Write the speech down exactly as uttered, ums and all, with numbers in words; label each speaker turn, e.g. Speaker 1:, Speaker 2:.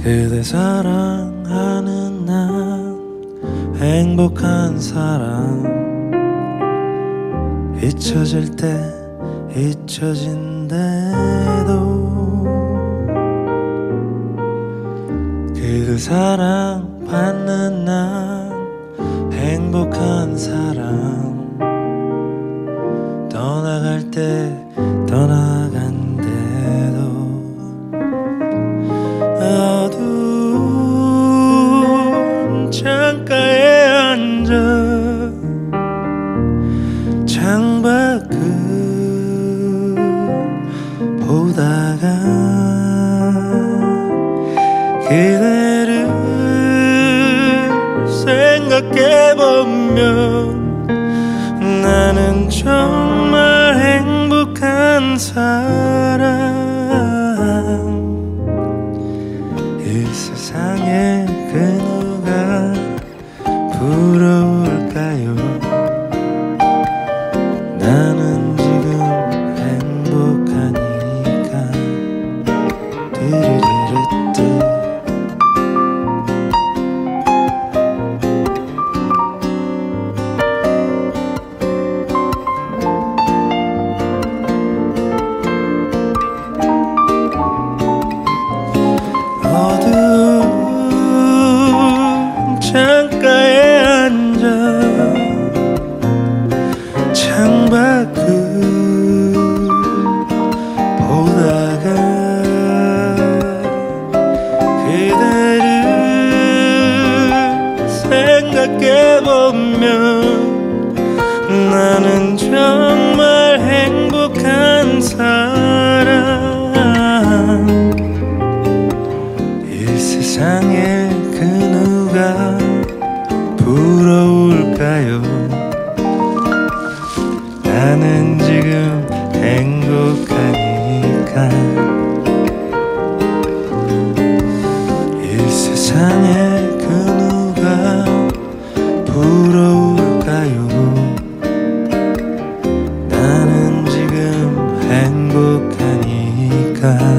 Speaker 1: 그대 사랑하는 난 행복한 사람. 잊혀질 때 잊혀진대도 그대 사랑받는 난 행복한 사람. 떠나갈 때 떠나간대도 어두운 창가에 앉아 창밖을 보다가 그대를 생각해보면 나는 정말 행복한 사람. 이 세상에 그 누가 부러울까요? 나는 지금 행복하니까. 뚜루루루뚜. 창가에 앉아 창밖을 보다가 그대를 생각해보면 나는 정말 행복한 사람. 이 세상에 그 누가 부러울까요? 나는 지금 행복하니까. 이 세상에 그 누가 부러울까요? 나는 지금 행복하니까.